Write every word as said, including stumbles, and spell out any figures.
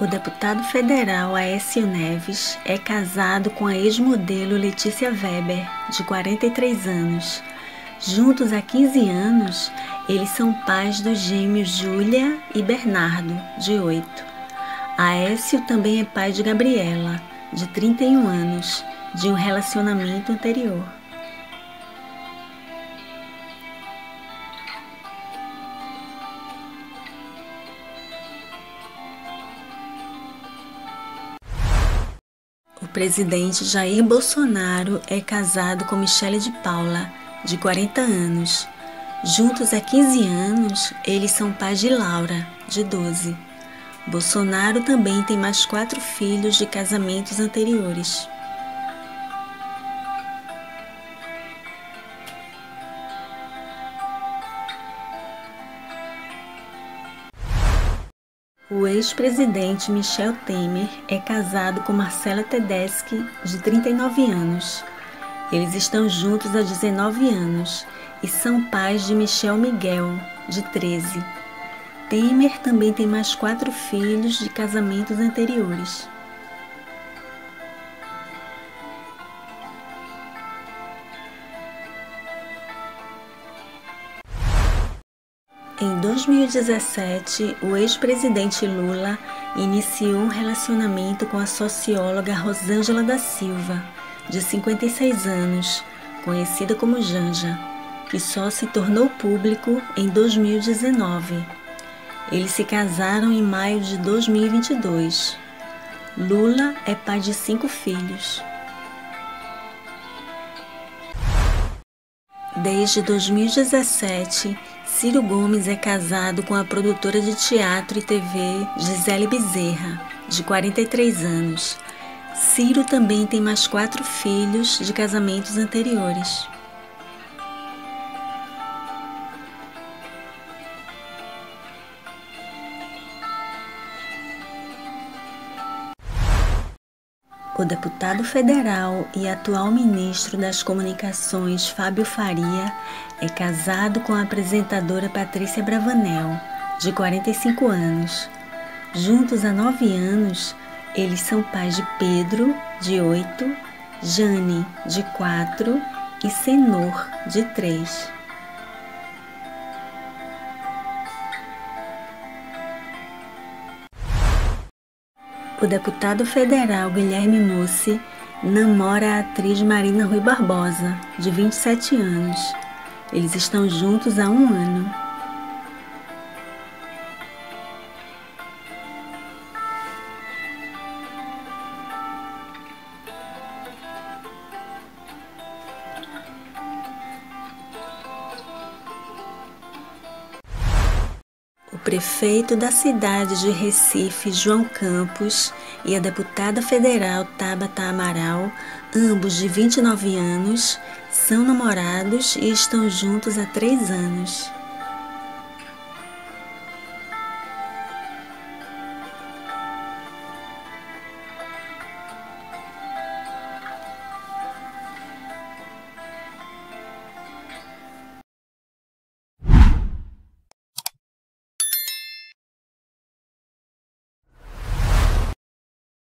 O deputado federal Aécio Neves é casado com a ex-modelo Letícia Weber, de quarenta e três anos. Juntos há quinze anos, eles são pais dos gêmeos Júlia e Bernardo, de oito. Aécio também é pai de Gabriela, de trinta e um anos, de um relacionamento anterior. O presidente Jair Bolsonaro é casado com Michele de Paula, de quarenta anos. Juntos há quinze anos, eles são pais de Laura, de doze. Bolsonaro também tem mais quatro filhos de casamentos anteriores. O ex-presidente Michel Temer é casado com Marcela Tedeschi, de trinta e nove anos. Eles estão juntos há dezenove anos e são pais de Michel Miguel, de treze. Temer também tem mais quatro filhos de casamentos anteriores. Em dois mil e dezessete, o ex-presidente Lula iniciou um relacionamento com a socióloga Rosângela da Silva, de cinquenta e seis anos, conhecida como Janja, que só se tornou público em dois mil e dezenove. Eles se casaram em maio de dois mil e vinte e dois. Lula é pai de cinco filhos. Desde dois mil e dezessete, Ciro Gomes é casado com a produtora de teatro e T V Gisele Bezerra, de quarenta e três anos. Ciro também tem mais quatro filhos de casamentos anteriores. O deputado federal e atual ministro das Comunicações, Fábio Faria, é casado com a apresentadora Patrícia Bravanel, de quarenta e cinco anos. Juntos há nove anos, eles são pais de Pedro, de oito, Jane, de quatro e Senor, de três. O deputado federal Guilherme Mussi namora a atriz Marina Rui Barbosa, de vinte e sete anos. Eles estão juntos há um ano. O prefeito da cidade de Recife, João Campos, e a deputada federal Tabata Amaral, ambos de vinte e nove anos, são namorados e estão juntos há três anos.